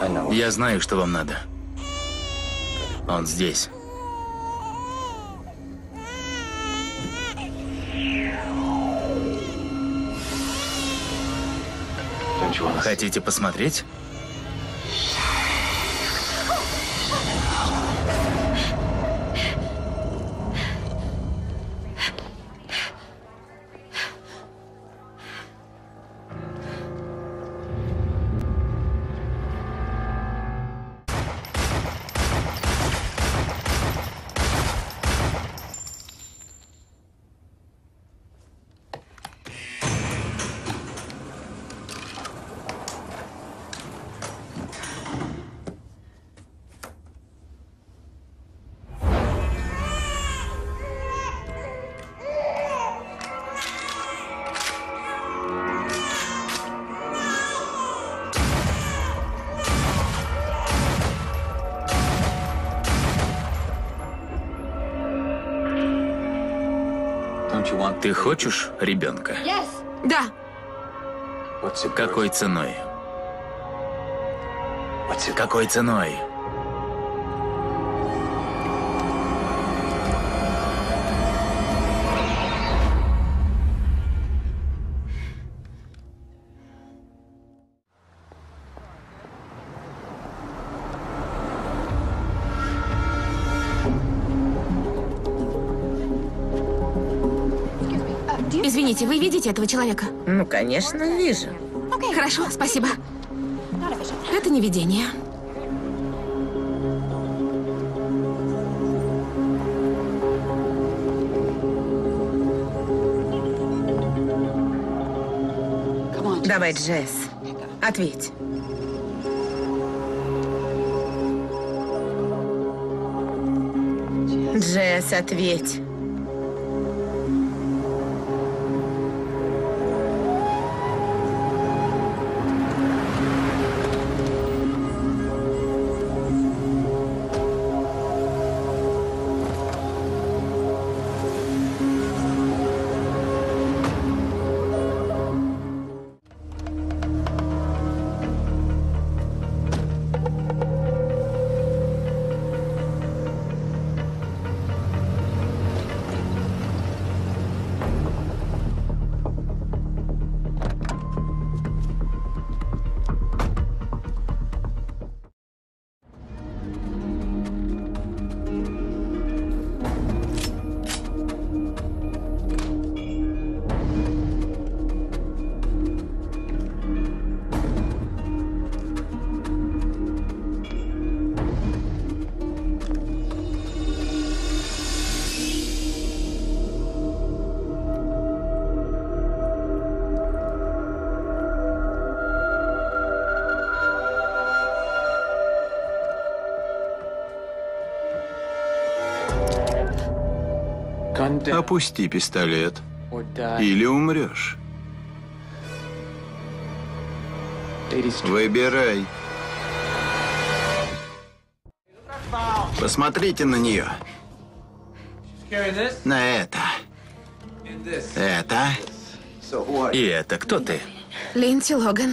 Я знаю, что вам надо. Он здесь. Хотите посмотреть? Ты хочешь ребенка? Да. Какой ценой? Какой ценой? Извините, вы видите этого человека? Ну, конечно, вижу. Хорошо, спасибо. Это не видение. Давай, Джесс, ответь. Джесс, ответь. Опусти пистолет, или умрешь. Выбирай. Посмотрите на нее. На это. Это. И это кто ты? Линдси Логан.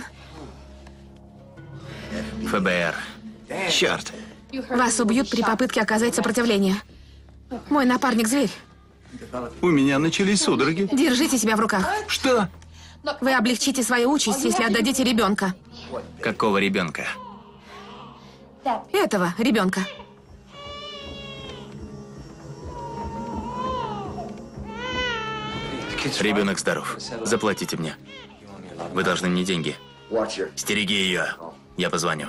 ФБР. Черт. Вас убьют при попытке оказать сопротивление. Мой напарник зверь. У меня начались судороги. Держите себя в руках. Что? Вы облегчите свою участь, если отдадите ребенка. Какого ребенка? Этого ребенка. Ребенок здоров. Заплатите мне. Вы должны мне деньги. Стереги ее. Я позвоню.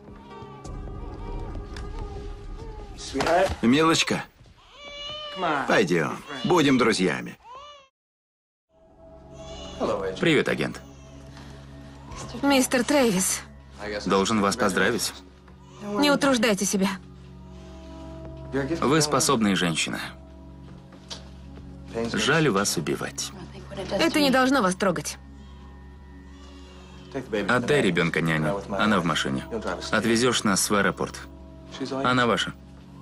Милочка, пойдем. Будем друзьями. Привет, агент. Мистер Трэвис, Должен вас поздравить. не утруждайте себя. Вы способная женщина. Жаль вас убивать. Это не должно вас трогать. Отдай ребенка няне. Она в машине. Отвезешь нас в аэропорт. Она ваша.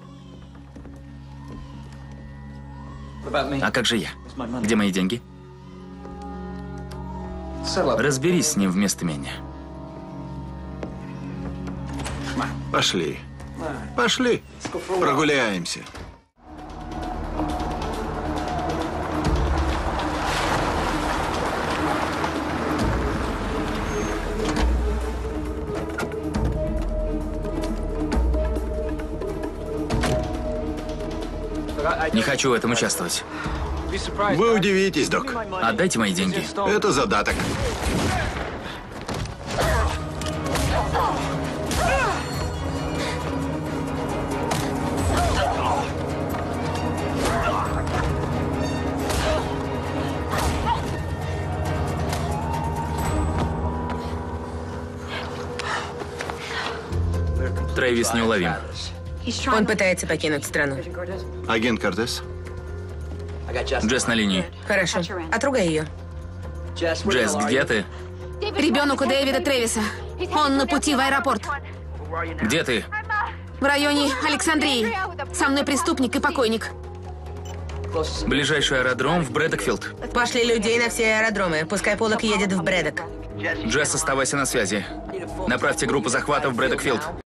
А как же я? Где мои деньги? Разберись с ним вместо меня. Пошли. Пошли. Прогуляемся. Не хочу в этом участвовать. Вы удивитесь, док. Отдайте мои деньги. Это задаток. Трэвис неуловим. Он пытается покинуть страну. Агент Кортес. Джесс на линии. Хорошо. Отругай ее. Джесс, где ты? Ребенок у Дэвида Трэвиса. Он на пути в аэропорт. Где ты? В районе Александрии. Со мной преступник и покойник. Ближайший аэродром в Брэдокфилд. Пошли людей на все аэродромы. Пускай Полок едет в Брэдок. Джесс, оставайся на связи. Направьте группу захвата в Брэдокфилд.